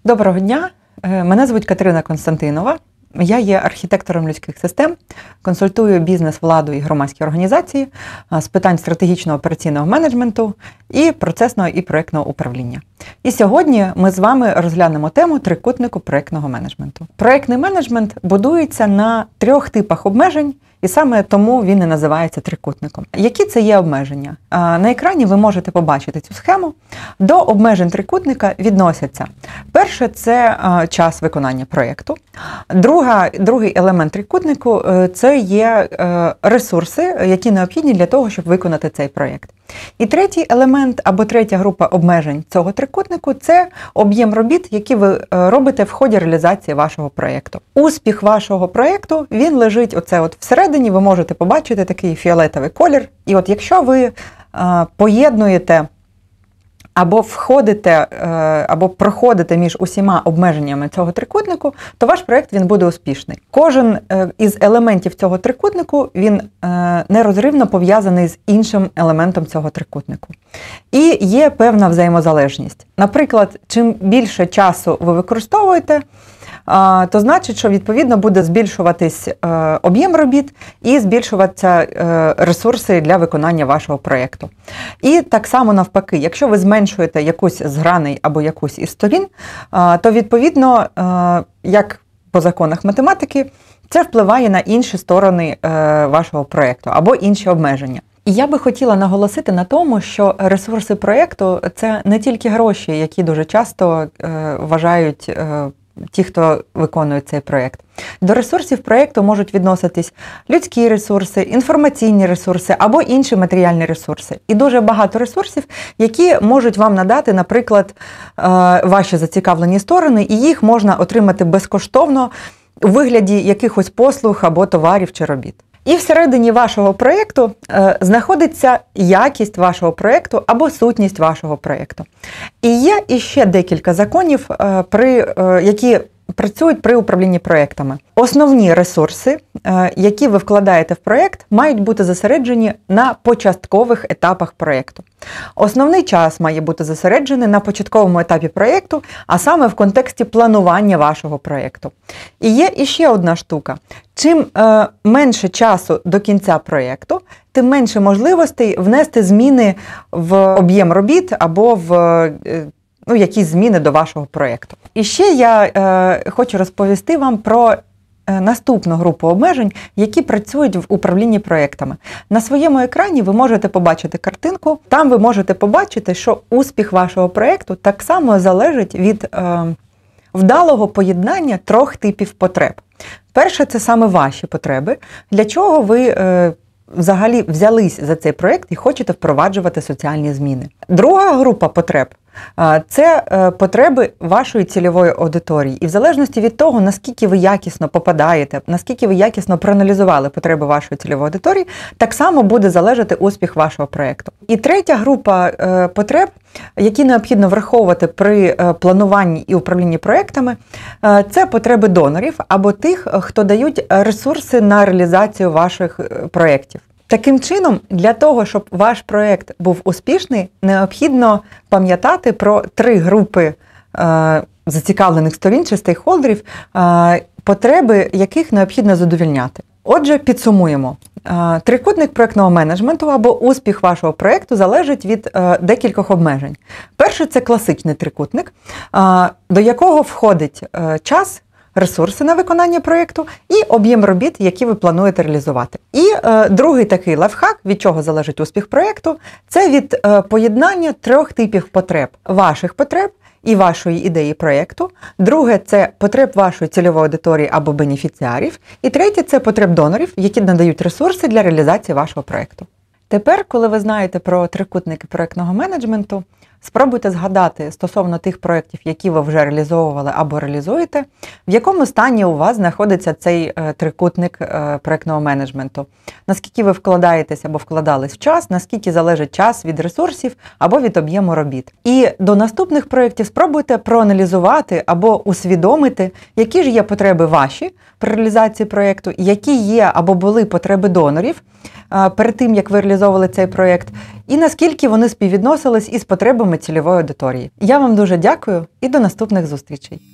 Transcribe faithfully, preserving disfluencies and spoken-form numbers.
Доброго дня, мене звуть Катерина Константинова. Я є архітектором людських систем, консультую бізнес, владу і громадські організації з питань стратегічного операційного менеджменту і процесного і проєктного управління. І сьогодні ми з вами розглянемо тему трикутнику проєктного менеджменту. Проєктний менеджмент будується на трьох типах обмежень, і саме тому він і називається трикутником. Які це є обмеження? На екрані ви можете побачити цю схему. До обмежень трикутника відносяться: перше – це час виконання проєкту. Друга, другий елемент трикутнику – це є ресурси, які необхідні для того, щоб виконати цей проєкт. І третій елемент або третя група обмежень цього трикутнику – це об'єм робіт, які ви робите в ході реалізації вашого проєкту. Успіх вашого проєкту, він лежить оце от всередині, ви можете побачити такий фіолетовий колір. І от якщо ви а, поєднуєте або входите, або проходите між усіма обмеженнями цього трикутнику, то ваш проєкт він буде успішний. Кожен із елементів цього трикутнику, він нерозривно пов'язаний з іншим елементом цього трикутнику. І є певна взаємозалежність. Наприклад, чим більше часу ви використовуєте, то значить, що відповідно буде збільшуватись об'єм робіт і збільшуватися ресурси для виконання вашого проєкту. І так само навпаки, якщо ви зменшуєте якусь з граней або якусь із сторін, то відповідно, як по законах математики, це впливає на інші сторони вашого проєкту або інші обмеження. І я би хотіла наголосити на тому, що ресурси проєкту – це не тільки гроші, які дуже часто вважають ті, хто виконує цей проєкт. До ресурсів проєкту можуть відноситись людські ресурси, інформаційні ресурси або інші матеріальні ресурси. І дуже багато ресурсів, які можуть вам надати, наприклад, ваші зацікавлені сторони, і їх можна отримати безкоштовно у вигляді якихось послуг або товарів чи робіт. І всередині вашого проєкту е, знаходиться якість вашого проєкту або сутність вашого проєкту. І є іще декілька законів, е, при, е, які працюють при управлінні проєктами. Основні ресурси, е, які ви вкладаєте в проєкт, мають бути зосереджені на початкових етапах проєкту. Основний час має бути зосереджений на початковому етапі проєкту, а саме в контексті планування вашого проєкту. І є іще одна штука. Чим е, менше часу до кінця проєкту, тим менше можливостей внести зміни в об'єм робіт або в е, ну, якісь зміни до вашого проєкту. І ще я е, хочу розповісти вам про наступну групу обмежень, які працюють в управлінні проєктами. На своєму екрані ви можете побачити картинку. Там ви можете побачити, що успіх вашого проєкту так само залежить від е, вдалого поєднання трьох типів потреб. Перше – це саме ваші потреби, для чого ви е, взагалі взялись за цей проєкт і хочете впроваджувати соціальні зміни. Друга група потреб – це потреби вашої цільової аудиторії. І в залежності від того, наскільки ви якісно попадаєте, наскільки ви якісно проаналізували потреби вашої цільової аудиторії, так само буде залежати успіх вашого проєкту. І третя група потреб, які необхідно враховувати при плануванні і управлінні проєктами, це потреби донорів або тих, хто дають ресурси на реалізацію ваших проєктів. Таким чином, для того, щоб ваш проєкт був успішний, необхідно пам'ятати про три групи е, зацікавлених сторін чи стейкхолдерів, е, потреби яких необхідно задовольняти. Отже, підсумуємо. Е, трикутник проєктного менеджменту або успіх вашого проєкту залежить від е, декількох обмежень. Перше – це класичний трикутник, е, до якого входить е, час, ресурси на виконання проєкту і об'єм робіт, які ви плануєте реалізувати. І е, другий такий лайфхак, від чого залежить успіх проєкту, це від е, поєднання трьох типів потреб. Ваших потреб і вашої ідеї проєкту. Друге – це потреб вашої цільової аудиторії або бенефіціарів. І третє – це потреб донорів, які надають ресурси для реалізації вашого проєкту. Тепер, коли ви знаєте про трикутники проєктного менеджменту, спробуйте згадати стосовно тих проєктів, які ви вже реалізовували або реалізуєте, в якому стані у вас знаходиться цей е, трикутник е, проєктного менеджменту. Наскільки ви вкладаєтесь або вкладались в час, наскільки залежить час від ресурсів або від об'єму робіт. І до наступних проєктів спробуйте проаналізувати або усвідомити, які ж є потреби ваші при реалізації проєкту, які є або були потреби донорів, перед тим, як ви реалізовували цей проєкт, і наскільки вони співвідносились із потребами цільової аудиторії. Я вам дуже дякую і до наступних зустрічей.